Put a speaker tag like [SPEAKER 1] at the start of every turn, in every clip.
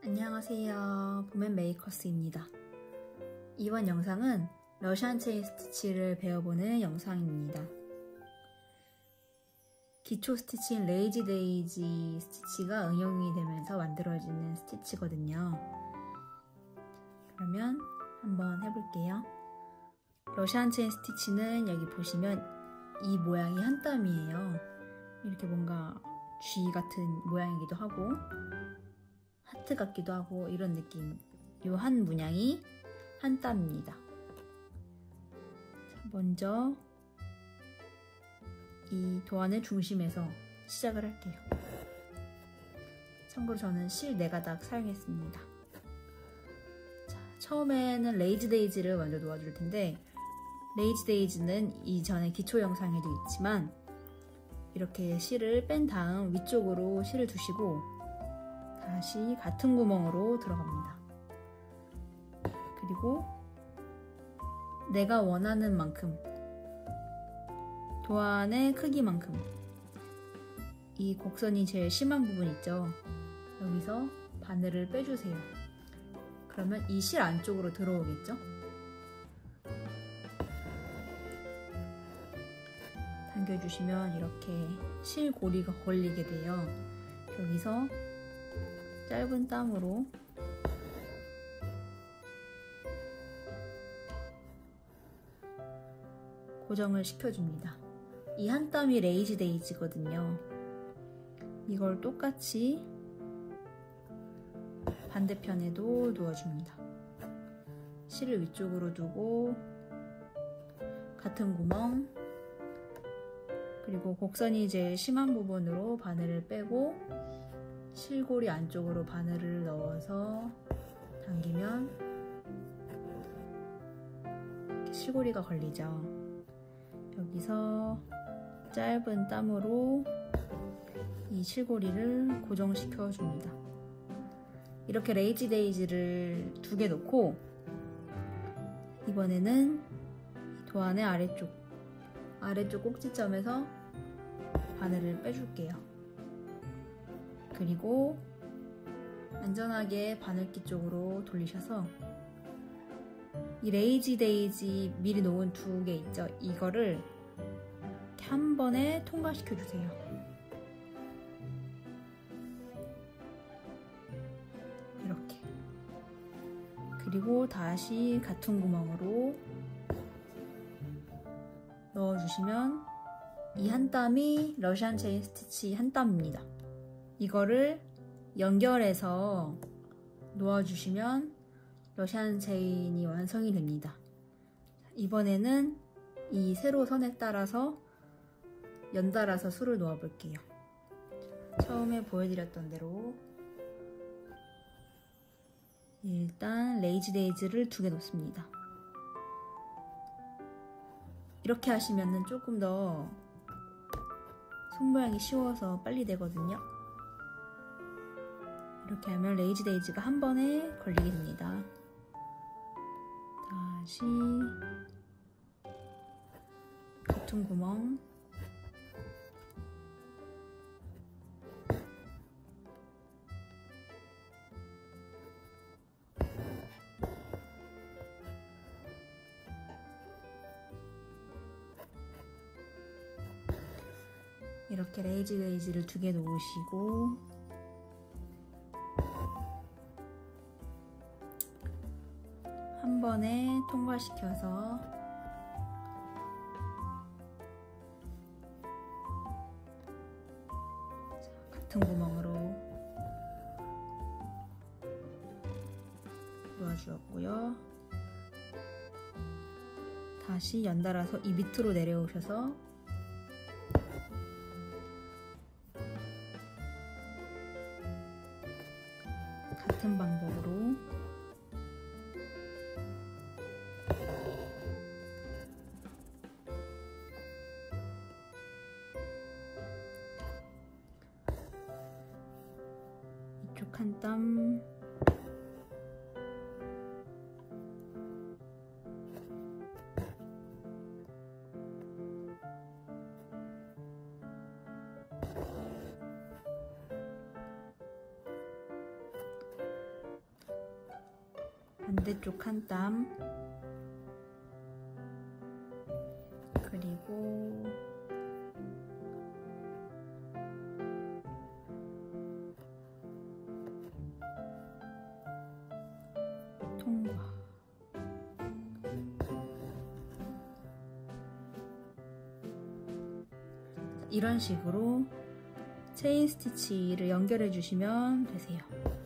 [SPEAKER 1] 안녕하세요. 봄앤 메이커스입니다. 이번 영상은 러시안 체인 스티치를 배워보는 영상입니다. 기초 스티치인 레이지 데이지 스티치가 응용이 되면서 만들어지는 스티치거든요. 그러면 한번 해볼게요. 러시안 체인 스티치는 여기 보시면 이 모양이 한 땀이에요. 이렇게 뭔가 G 같은 모양이기도 하고 하트 같기도 하고 이런 느낌. 이 한 문양이 한 땀입니다. 먼저 이 도안의 중심에서 시작을 할게요. 참고로 저는 실 4가닥 사용했습니다. 자, 처음에는 레이지 데이지를 먼저 놓아줄 텐데, 레이지 데이지는 이전에 기초 영상에도 있지만 이렇게 실을 뺀 다음 위쪽으로 실을 두시고 다시 같은 구멍으로 들어갑니다. 그리고 내가 원하는 만큼, 도안의 크기만큼, 이 곡선이 제일 심한 부분 있죠? 여기서 바늘을 빼주세요. 그러면 이 실 안쪽으로 들어오겠죠? 당겨주시면 이렇게 실고리가 걸리게 돼요. 여기서 짧은 땀으로 고정을 시켜줍니다. 이 한 땀이 레이지 데이지거든요. 이걸 똑같이 반대편에도 누워줍니다. 실을 위쪽으로 두고 같은 구멍, 그리고 곡선이 제일 심한 부분으로 바늘을 빼고 실고리 안쪽으로 바늘을 넣어서 당기면 이렇게 실고리가 걸리죠. 여기서 짧은 땀으로 이 실고리를 고정시켜 줍니다. 이렇게 레이지 데이지를 2개 놓고 이번에는 도안의 아래쪽 꼭지점에서 바늘을 빼줄게요. 그리고 안전하게 바늘기 쪽으로 돌리셔서 이 레이지 데이지 미리 놓은 2개 있죠? 이거를 이렇게 한 번에 통과시켜 주세요. 이렇게. 그리고 다시 같은 구멍으로 넣어주시면 이 한 땀이 러시안 체인 스티치 한 땀입니다. 이거를 연결해서 놓아주시면 러시안 체인이 완성이 됩니다. 이번에는 이 세로 선에 따라서 연달아서 술을 놓아 볼게요. 처음에 보여드렸던 대로 일단 레이지 데이지를 2개 놓습니다. 이렇게 하시면 조금 더 손모양이 쉬워서 빨리 되거든요. 이렇게 하면 레이지 데이지가 한 번에 걸리게 됩니다. 다시 같은 구멍, 이렇게 레이지 데이지를 2개 놓으시고 한 번에 통과시켜서 같은 구멍으로 놓아주었고요. 다시 연달아서 이 밑으로 내려오셔서 같은 방법으로 이쪽 한 땀, 반대쪽 한 땀, 그리고 통과. 이런 식으로 체인 스티치를 연결해 주시면 되세요.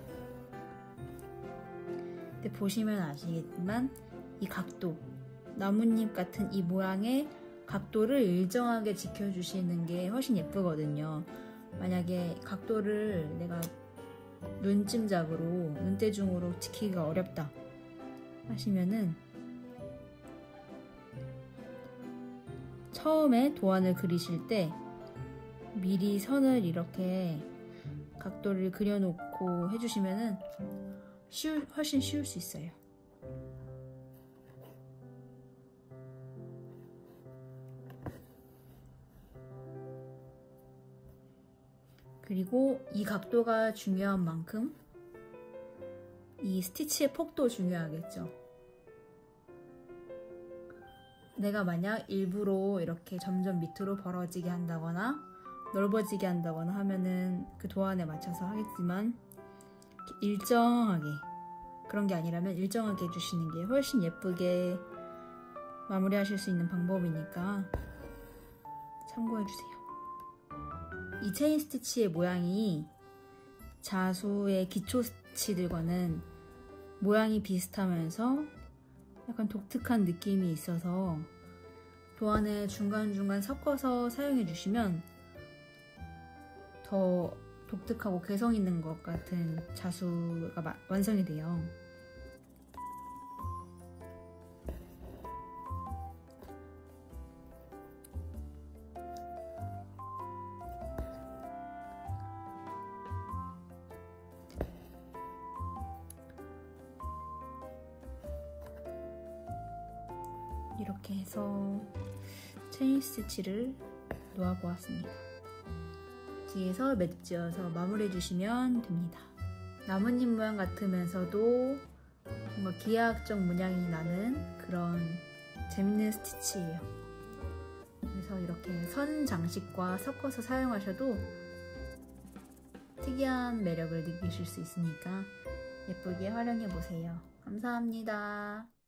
[SPEAKER 1] 근데 보시면 아시겠지만 이 각도, 나뭇잎 같은 이 모양의 각도를 일정하게 지켜주시는 게 훨씬 예쁘거든요. 만약에 각도를 내가 눈짐작으로, 눈대중으로 지키기가 어렵다 하시면은 처음에 도안을 그리실 때 미리 선을 이렇게 각도를 그려놓고 해주시면은 훨씬 쉬울 수 있어요. 그리고 이 각도가 중요한 만큼 이 스티치의 폭도 중요하겠죠. 내가 만약 일부러 이렇게 점점 밑으로 벌어지게 한다거나 넓어지게 한다거나 하면은 그 도안에 맞춰서 하겠지만 일정하게, 그런 게 아니라면 일정하게 해주시는 게 훨씬 예쁘게 마무리하실 수 있는 방법이니까 참고해주세요. 이 체인 스티치의 모양이 자수의 기초 스티치들과는 모양이 비슷하면서 약간 독특한 느낌이 있어서 도안을 중간중간 섞어서 사용해 주시면 더 독특하고 개성 있는 것 같은 자수가 완성이 돼요. 이렇게 해서 체인 스티치를 놓아보았습니다. 뒤에서 매듭 지어서 마무리해 주시면 됩니다. 나뭇잎 모양 같으면서도 뭔가 기하학적 문양이 나는 그런 재밌는 스티치예요. 그래서 이렇게 선 장식과 섞어서 사용하셔도 특이한 매력을 느끼실 수 있으니까 예쁘게 활용해 보세요. 감사합니다.